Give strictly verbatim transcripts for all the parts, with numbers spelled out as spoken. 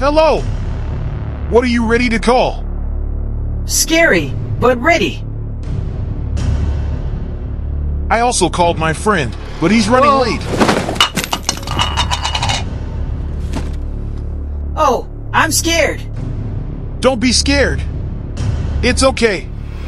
Hello! What are you ready to call? Scary, but ready. I also called my friend, but he's running Whoa. late. Oh, I'm scared. Don't be scared. It's okay.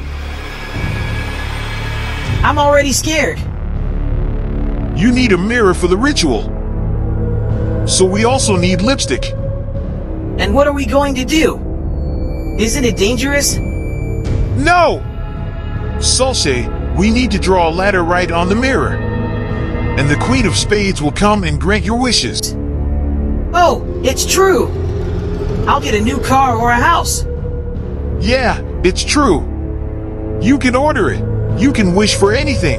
I'm already scared. You need a mirror for the ritual. So we also need lipstick. And what are we going to do? Isn't it dangerous? No! Sulshay, we need to draw a ladder right on the mirror. And the Queen of Spades will come and grant your wishes. Oh, it's true. I'll get a new car or a house. Yeah, it's true. You can order it. You can wish for anything.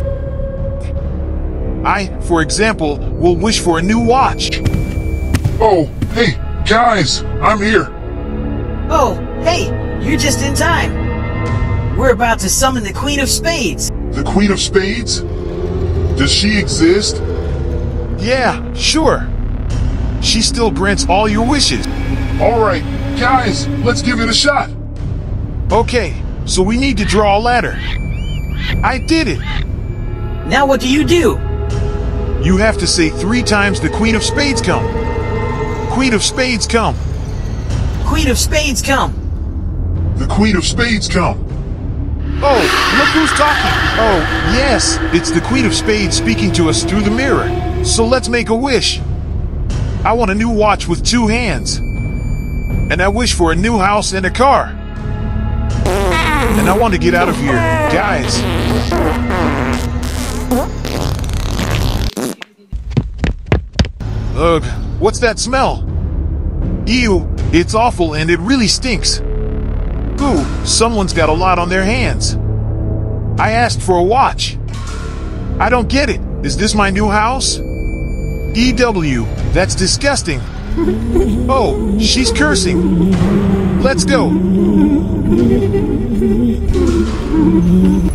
I, for example, will wish for a new watch. Oh, hey, guys, I'm here. Oh, hey, you're just in time. We're about to summon the Queen of Spades. The Queen of Spades? Does she exist? Yeah, sure. She still grants all your wishes. Alright, guys, let's give it a shot. Okay, so we need to draw a ladder. I did it. Now what do you do? You have to say three times the Queen of Spades come. Queen of Spades come. Queen of Spades come. The Queen of Spades come. Oh, look who's talking. Oh, yes, it's the Queen of Spades speaking to us through the mirror. So let's make a wish. I want a new watch with two hands. And I wish for a new house and a car. And I want to get out of here, guys. Ugh, what's that smell? Ew, it's awful and it really stinks. Ooh, someone's got a lot on their hands. I asked for a watch. I don't get it. Is this my new house? E W, that's disgusting. Oh, she's cursing. Let's go.